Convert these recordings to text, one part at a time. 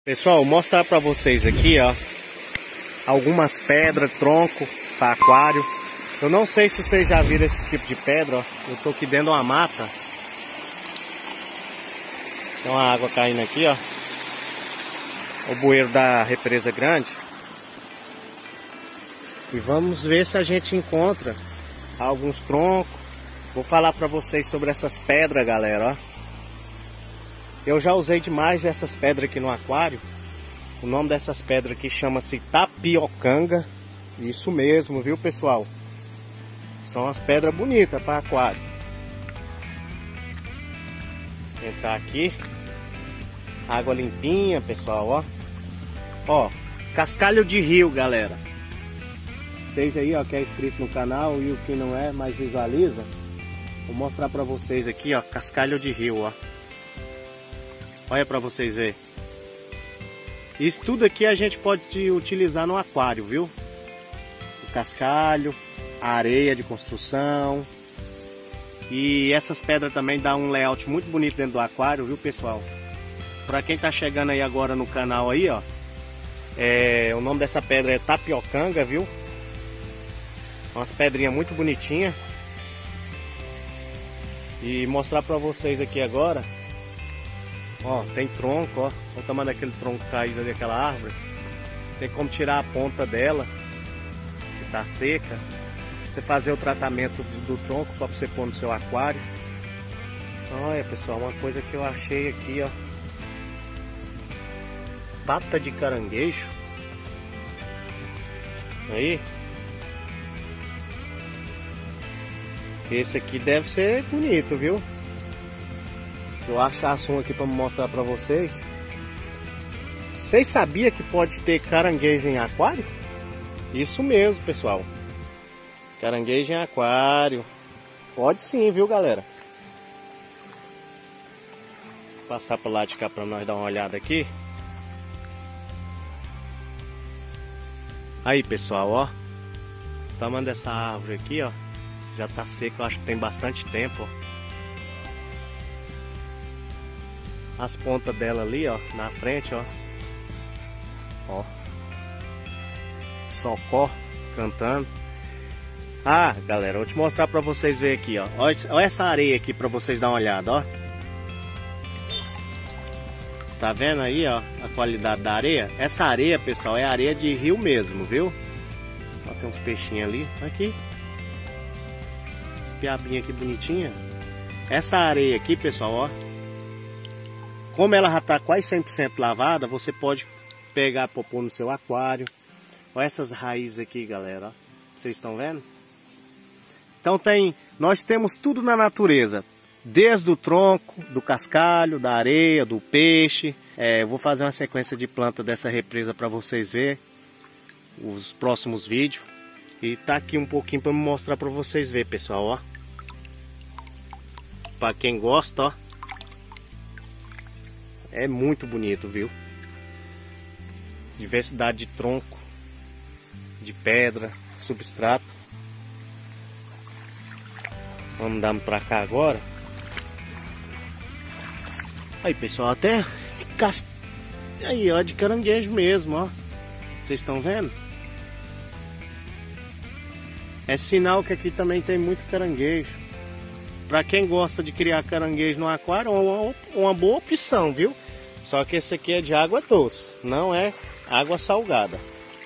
Pessoal, vou mostrar para vocês aqui, ó, algumas pedras, tronco para aquário. Eu não sei se vocês já viram esse tipo de pedra, ó. Eu tô aqui dentro de uma mata. Tem uma água caindo aqui, ó. O bueiro da represa grande. E vamos ver se a gente encontra alguns troncos. Vou falar para vocês sobre essas pedras, galera, ó. Eu já usei demais dessas pedras aqui no aquário. O nome dessas pedras aqui chama-se tapiocanga. Isso mesmo, viu, pessoal? São as pedras bonitas para aquário. Vou entrar aqui. Água limpinha, pessoal, ó. Ó, cascalho de rio, galera. Vocês aí, ó, que é inscrito no canal e o que não é, mas visualiza. Vou mostrar para vocês aqui, ó, cascalho de rio, ó. Olha para vocês verem. Isso tudo aqui a gente pode utilizar no aquário, viu? O cascalho, a areia de construção. E essas pedras também dão um layout muito bonito dentro do aquário, viu, pessoal? Para quem tá chegando aí agora no canal aí, ó. O nome dessa pedra é tapiocanga, viu? Umas pedrinhas muito bonitinhas. E mostrar para vocês aqui agora. Ó, tem tronco, ó. Olha o tamanho daquele tronco caído daquela árvore. Tem como tirar a ponta dela, que tá seca. Você fazer o tratamento do tronco para você pôr no seu aquário. Olha, pessoal, uma coisa que eu achei aqui, ó. Pata de caranguejo. Aí. Esse aqui deve ser bonito, viu? Se eu achasse um aqui para mostrar para vocês. Vocês sabiam que pode ter caranguejo em aquário? Isso mesmo, pessoal. Caranguejo em aquário. Pode sim, viu, galera? Vou passar para lá de cá para nós dar uma olhada aqui. Aí, pessoal, ó. O tamanho dessa árvore aqui, ó. Já tá seco, eu acho que tem bastante tempo, ó. As pontas dela ali, ó, na frente, ó. Ó. Socó cantando. Ah, galera, vou te mostrar pra vocês verem aqui, ó. Olha essa areia aqui pra vocês dar uma olhada, ó. Tá vendo aí, ó, a qualidade da areia? Essa areia, pessoal, é areia de rio mesmo, viu? Ó, tem uns peixinhos ali. Aqui. Esse piabinho aqui bonitinha. Essa areia aqui, pessoal, ó. Como ela já está quase 100% lavada, você pode pegar para pôr no seu aquário. Olha essas raízes aqui, galera. Ó. Vocês estão vendo? Então nós temos tudo na natureza. Desde o tronco, do cascalho, da areia, do peixe. Vou fazer uma sequência de planta dessa represa para vocês verem. Os próximos vídeos. E tá aqui um pouquinho para me mostrar para vocês verem, pessoal. Ó. Para quem gosta, ó. É muito bonito, viu? Diversidade de tronco, de pedra, substrato. Vamos dar pra cá agora. Aí, pessoal, até aí, ó, de caranguejo mesmo, ó. Vocês estão vendo? É sinal que aqui também tem muito caranguejo. Para quem gosta de criar caranguejo no aquário, é uma boa opção, viu? Só que esse aqui é de água doce, não é água salgada.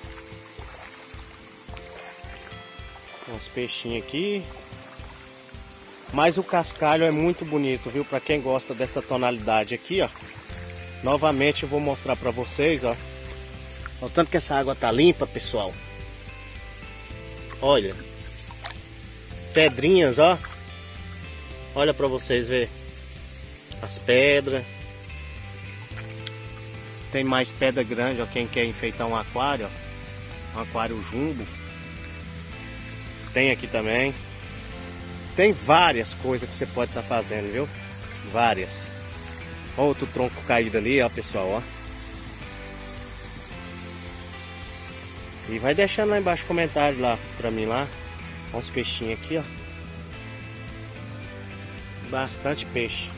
Uns peixinhos aqui. Mas o cascalho é muito bonito, viu? Para quem gosta dessa tonalidade aqui, ó. Novamente eu vou mostrar para vocês, ó. O tanto que essa água tá limpa, pessoal. Olha. Pedrinhas, ó. Olha para vocês verem as pedras. Tem mais pedra grande, ó, quem quer enfeitar um aquário, ó. Um aquário jumbo. Tem aqui também. Tem várias coisas que você pode estar fazendo, viu? Várias. Outro tronco caído ali, ó, pessoal, ó. E vai deixando lá embaixo comentário lá pra mim lá. Olha uns peixinhos aqui, ó. Bastante peixe.